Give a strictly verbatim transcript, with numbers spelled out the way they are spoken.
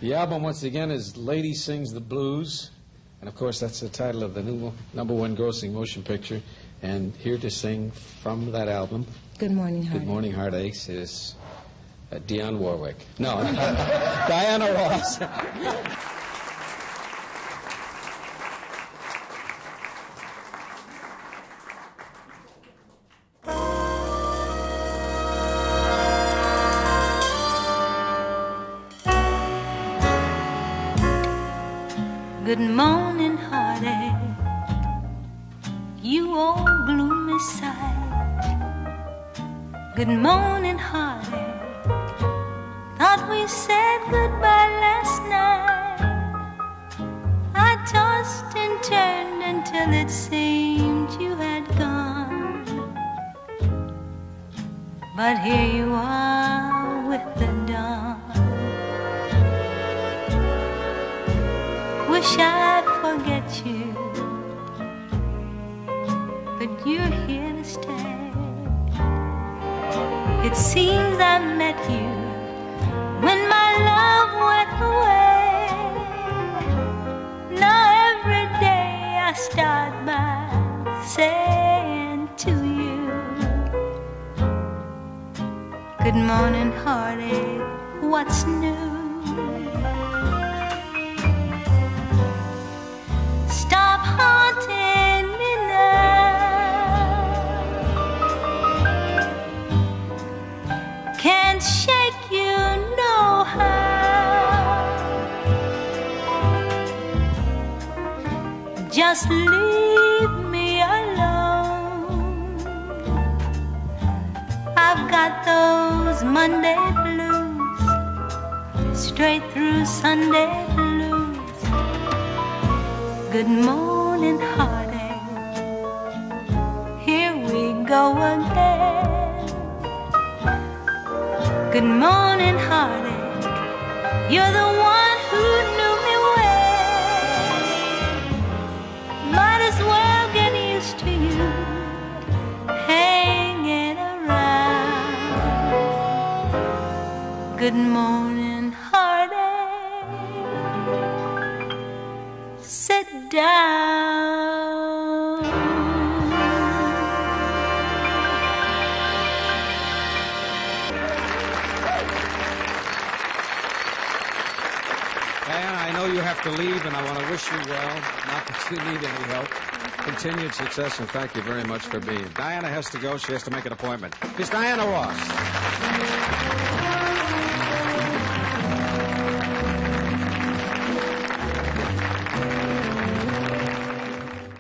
The album, once again, is Lady Sings the Blues. And, of course, that's the title of the new number one grossing motion picture. And here to sing from that album, Good Morning Heartache. Good Morning Heartache, is uh, Dionne Warwick. No, Diana Ross. Good morning, heartache, you old gloomy sight. Good morning, heartache, thought we said goodbye last night. I tossed and turned until it seemed you had gone. But here you are with the dawn. Wish I'd forget you, but you're here to stay. It seems I met you when my love went away. Now every day I start by saying to you, good morning, heartache, what's new? Stop haunting me now. Can't shake you no how. Just leave me alone. I've got those Monday blues, straight through Sunday blues. Good morning, heartache, here we go again. Good morning, heartache, you're the one who knew me well. Might as well get used to you hanging around. Good morning, heartache, sit down. Diana, I know you have to leave, and I want to wish you well. Not that you need any help. Continued success, and thank you very much for being. Diana has to go. She has to make an appointment. It's Diana Ross.